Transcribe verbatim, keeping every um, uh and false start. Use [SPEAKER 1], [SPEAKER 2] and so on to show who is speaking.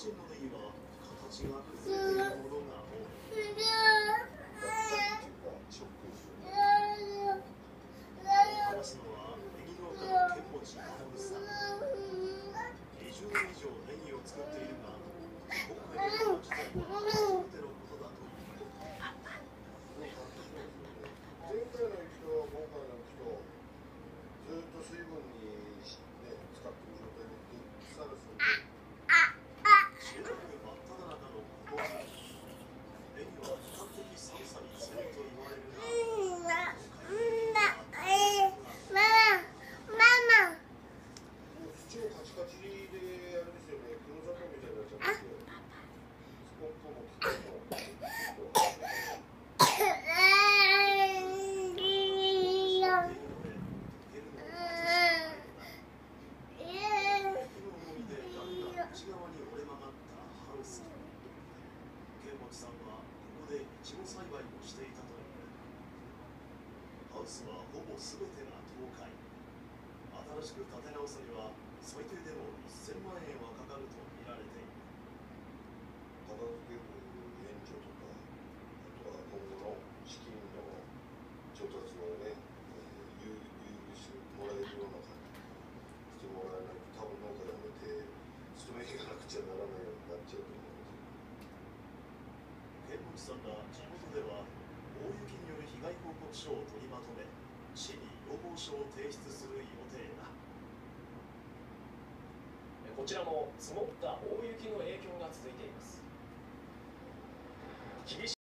[SPEAKER 1] 身のネギは形が崩れているものが多い。ショックを話すのはネギ農家の剣持学さん。にじゅうねん以上ネギを作っているが、今回の自体は初めてのことだという。
[SPEAKER 2] 前回の雪と今回の雪とずっと水分に、ね、使っている状態で腐るすると
[SPEAKER 1] 収穫真っ只中のこの時期、ネギは比較的寒さに強いと言われるが、
[SPEAKER 2] 土をカチカチであれですよね、黒砂糖みたいになっちゃってスポットもきっと内側に折れ曲がったハウス。剣持さんはここでイチゴ栽培をしていたという。ハウスはほぼ全てが倒壊。新しく建て直すには最低でもせんまんえんはかかると見られている。 片付ける援助とか、あとは今後の資金の調達をね、優遇してもらえるような感じしてもらえないと、多分農家辞めて勤めていかなくちゃならないようになっちゃうと思うんですよ。
[SPEAKER 1] 剣持さんら地元では大雪による被害報告書を取りまとめ、市に要望書を提出する予定だ。
[SPEAKER 3] こちらも積もった大雪の影響が続いています。厳しい